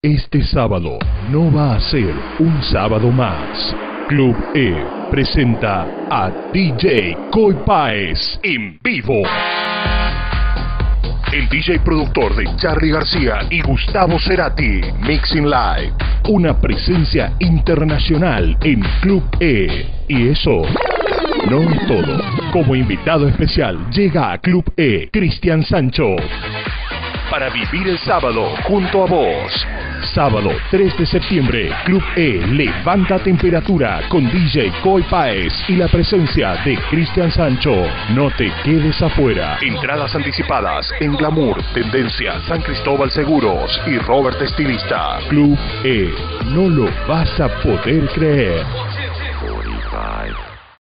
Este sábado no va a ser un sábado más. Club E presenta a DJ Coy Páez en vivo. El DJ productor de Charly García y Gustavo Cerati, Mixing Live. Una presencia internacional en Club E. Y eso no es todo. Como invitado especial llega a Club E Cristian Sancho para vivir el sábado junto a vos. Sábado 3 de septiembre, Club E levanta temperatura con DJ Coy Páez y la presencia de Cristian Sancho. No te quedes afuera. Entradas anticipadas en Glamour, Tendencia, San Cristóbal Seguros y Robert Estilista. Club E, no lo vas a poder creer. 45.